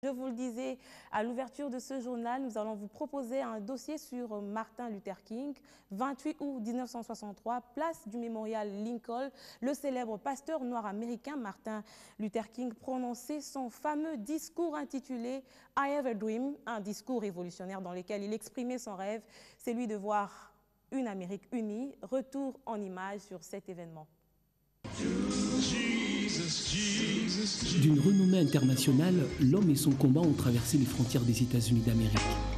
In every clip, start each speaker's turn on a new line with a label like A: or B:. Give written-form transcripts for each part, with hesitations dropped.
A: Je vous le disais à l'ouverture de ce journal, nous allons vous proposer un dossier sur Martin Luther King. 28 août 1963, place du mémorial Lincoln, le célèbre pasteur noir américain Martin Luther King prononçait son fameux discours intitulé « I have a dream », un discours révolutionnaire dans lequel il exprimait son rêve, celui de voir une Amérique unie. Retour en images sur cet événement.
B: D'une renommée internationale, l'homme et son combat ont traversé les frontières des États-Unis d'Amérique.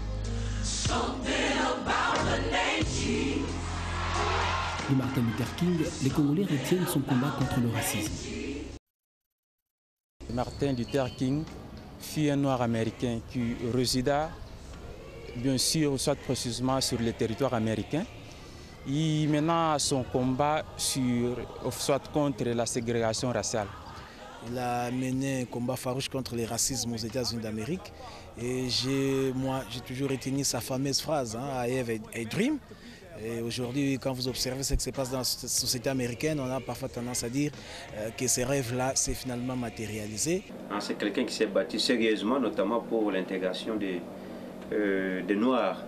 B: De Martin Luther King, les Congolais retiennent son combat contre le racisme.
C: Martin Luther King fut un noir américain qui résida, bien sûr, soit précisément sur le territoire américain. Il mena son combat soit contre la ségrégation raciale.
D: Il a mené un combat farouche contre le racisme aux États-Unis d'Amérique. Et j'ai toujours retenu sa fameuse phrase, hein, I have a dream. Et aujourd'hui, quand vous observez ce qui se passe dans la société américaine, on a parfois tendance à dire que ces rêves-là s'est finalement matérialisé.
E: C'est quelqu'un qui s'est battu sérieusement, notamment pour l'intégration des Noirs.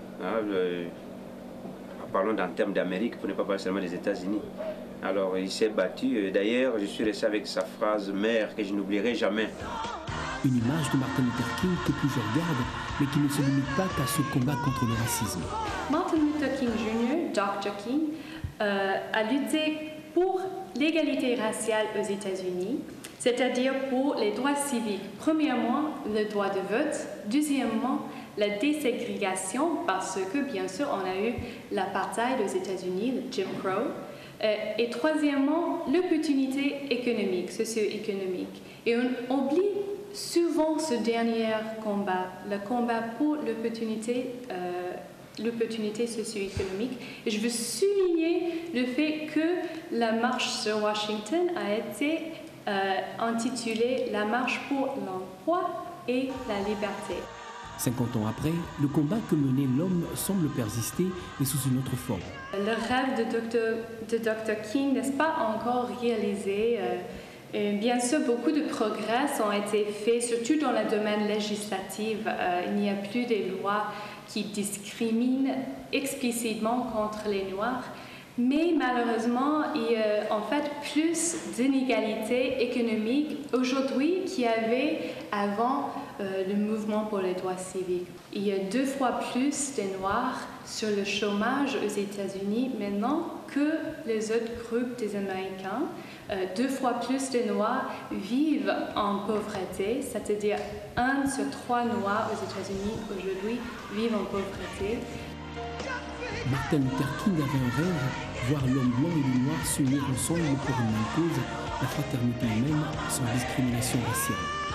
E: Parlons en termes d'Amérique, pour ne pas parler seulement des États-Unis. Alors il s'est battu, d'ailleurs je suis resté avec sa phrase mère que je n'oublierai jamais.
B: Une image de Martin Luther King que plusieurs gardent, mais qui ne se limite pas qu'à ce combat contre le racisme.
F: Martin Luther King Jr., Dr. King, a lutté pour l'égalité raciale aux États-Unis, c'est-à-dire pour les droits civiques. Premièrement, le droit de vote. Deuxièmement, la déségrégation, parce que bien sûr on a eu l'apartheid aux États-Unis, le Jim Crow. Et troisièmement, l'opportunité économique, socio-économique. Et on oublie souvent ce dernier combat, le combat pour l'opportunité socio-économique. Et je veux souligner le fait que la marche sur Washington a été intitulée « La marche pour l'emploi et la liberté ».
B: 50 ans après, le combat que menait l'homme semble persister, mais sous une autre forme.
F: Le rêve de Dr. King n'est pas encore réalisé. Bien sûr, beaucoup de progrès ont été faits, surtout dans le domaine législatif. Il n'y a plus de lois qui discriminent explicitement contre les Noirs. Mais malheureusement, il y a en fait plus d'inégalités économiques aujourd'hui qu'il y avait avant le mouvement pour les droits civiques. Il y a 2 fois plus de Noirs sur le chômage aux États-Unis maintenant que les autres groupes des Américains. 2 fois plus de Noirs vivent en pauvreté, c'est-à-dire 1 sur 3 Noirs aux États-Unis aujourd'hui vivent en pauvreté.
B: Martin Luther King avait un rêve, voir l'homme blanc et le noir s'unir ensemble pour une même cause, la fraternité humaine sans discrimination raciale.